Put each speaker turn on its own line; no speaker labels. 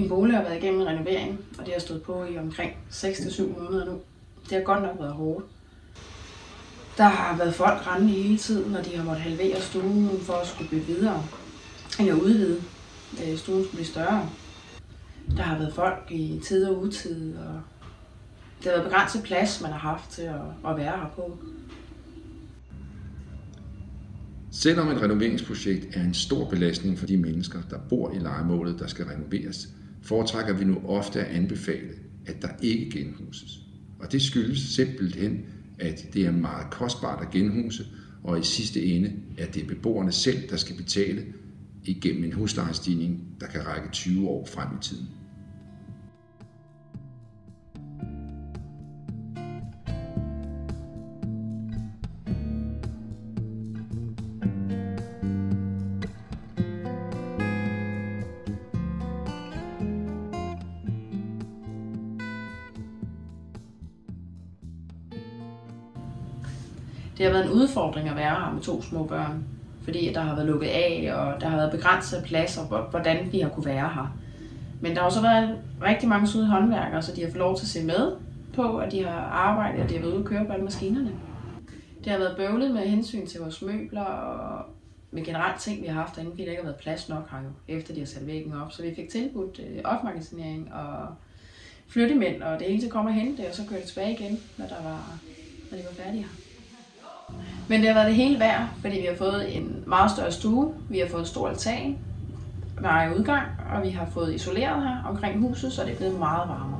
Min bolig har været igennem en renovering, og det har stået på i omkring 6-7 måneder nu. Det har godt nok været hårdt. Der har været folk rendende hele tiden, og de har måttet halvere stuen for at skulle bygge videre, eller udvide. Stuen skulle blive større. Der har været folk i tid og utid, og det har været begrænset plads, man har haft til at være her på.
Selvom et renoveringsprojekt er en stor belastning for de mennesker, der bor i lejemålet, der skal renoveres, foretrækker vi nu ofte at anbefale, at der ikke genhuses. Og det skyldes simpelthen, at det er meget kostbart at genhuse, og i sidste ende er det beboerne selv, der skal betale igennem en huslejestigning, der kan række 20 år frem i tiden.
Det har været en udfordring at være her med 2 små børn, fordi der har været lukket af, og der har været begrænset plads, og hvordan vi har kunne være her. Men der har også været rigtig mange søde håndværkere, så de har fået lov til at se med på, at de har arbejdet, og de har været ude og køre på alle maskinerne. Det har været bøvlet med hensyn til vores møbler, og med generelt ting, vi har haft derinde, fordi der ikke har været plads nok her jo, efter de har sat væggen op. Så vi fik tilbudt opmagasinering og flyttemænd, og det hele til kommer og hente det, og så kører det tilbage igen, når de var færdige her. Men det har været det hele værd, fordi vi har fået en meget større stue, vi har fået en stor altan, med udgang, og vi har fået isoleret her omkring huset, så det er blevet meget varmere.